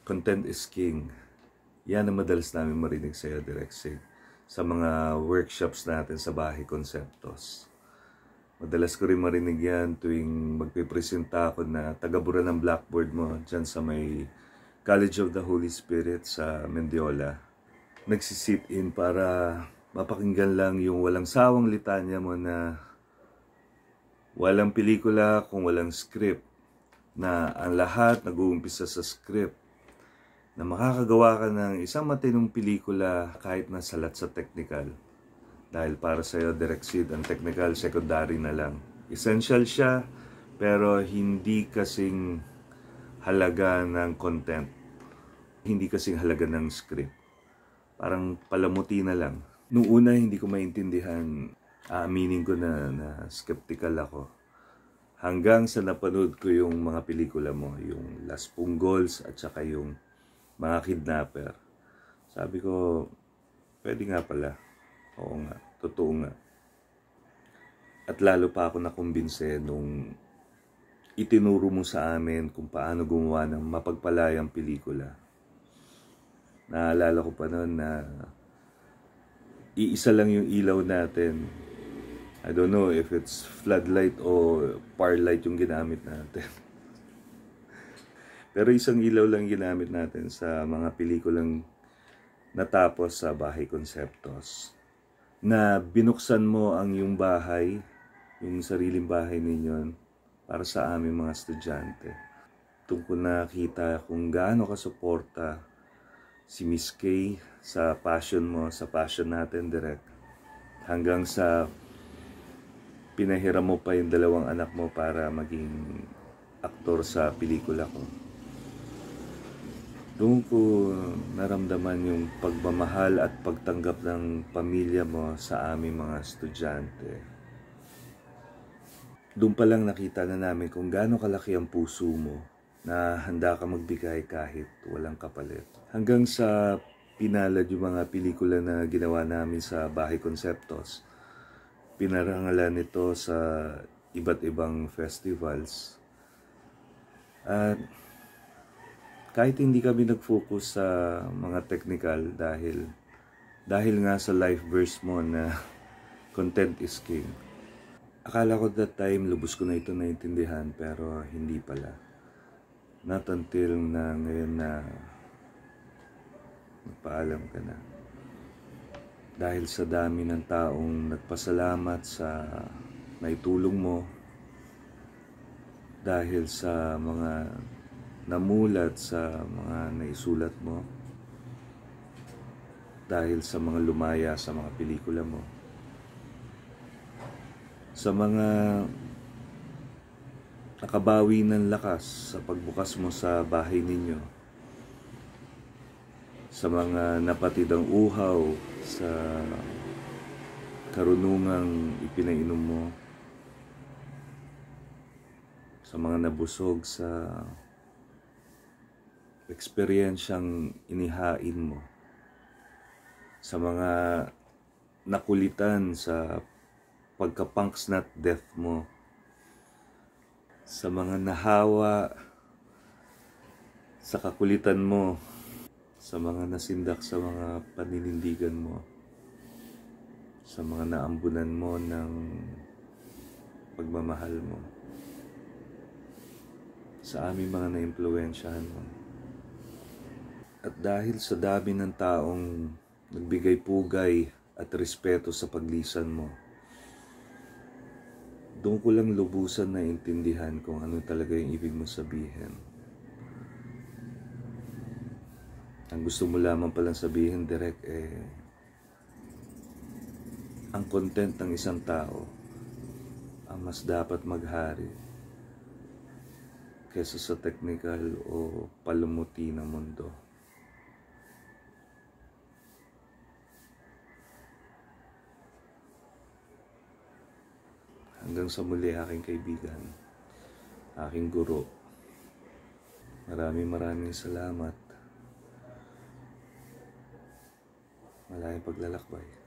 Content is king. Yan ang madalas namin marinig sa iyo, Direk Sig, sa mga workshops natin sa Bahay Conceptos. Madalas ko rin marinig yan tuwing magpipresenta ako na tagabura ng blackboard mo dyan sa may College of the Holy Spirit sa Mendiola. Nagsisit in para mapakinggan lang yung walang sawang litanya mo na walang pelikula kung walang script, na ang lahat nag-uumpisa sa script, na makakagawa ka ng isang matinong pelikula kahit na salat sa technical. Dahil para sa iyo, Direk Sid, ang technical, secondary na lang. Essential siya, pero hindi kasing halaga ng content. Hindi kasing halaga ng script. Parang palamuti na lang. Noong una, hindi ko maintindihan. Aaminin ko na skeptical ako. Hanggang sa napanood ko yung mga pelikula mo, yung Las Punggols at saka yung Mga Kidnapper. Sabi ko, pwede nga pala. Oo nga, totoo nga. At lalo pa ako nakumbinse nung itinuro mo sa amin kung paano gumawa ng mapagpalayang pelikula. Naalala ko pa noon na iisa lang yung ilaw natin. I don't know if it's floodlight o par light yung ginamit natin. Pero isang ilaw lang ginamit natin sa mga pelikulang natapos sa Bahay Conceptos. Na binuksan mo ang iyong bahay, yung sariling bahay ninyo, para sa aming mga estudyante. Doon ko nakita kung gaano kasuporta si Miss Kay sa passion mo, sa passion natin, Direk. Hanggang sa pinahiram mo pa yung dalawang anak mo para maging aktor sa pelikula ko. Doon ko naramdaman yung pagmamahal at pagtanggap ng pamilya mo sa aming mga estudyante. Doon pa lang nakita na namin kung gaano kalaki ang puso mo na handa ka magbigay kahit walang kapalit. Hanggang sa pinalad yung mga pelikula na ginawa namin sa Bahay Conceptos. Pinarangalan ito sa iba't ibang festivals. At kahit hindi kami nag-focus sa mga technical dahil nga sa life verse mo na content is king. Akala ko that time lubos ko na ito naintindihan, pero hindi pala. Not until na ngayon na magpaalam ka na. Dahil sa dami ng taong nagpasalamat sa naitulong mo, dahil sa mga namulat sa mga naisulat mo, dahil sa mga lumaya sa mga pelikula mo, sa mga nakabawi ng lakas sa pagbukas mo sa bahay ninyo, sa mga napatidang uhaw sa karunungang ipinainom mo, sa mga nabusog sa eksperyensyang inihain mo, sa mga nakulitan sa pagka-punksnut death mo, sa mga nahawa sa kakulitan mo, sa mga nasindak sa mga paninindigan mo, sa mga naambunan mo ng pagmamahal mo, sa aming mga naimpluwensyahan mo. At dahil sa dami ng taong nagbigay pugay at respeto sa paglisan mo, doon ko lang lubusan na intindihan kung ano talaga yung ibig mo sabihin. Ang gusto mo lamang palang sabihin, Direk, ang content ng isang tao ang mas dapat maghari kaysa sa technical o palumuti ng mundo. Hanggang sa muli, aking kaibigan, aking guro, maraming salamat. Malayang paglalakbay.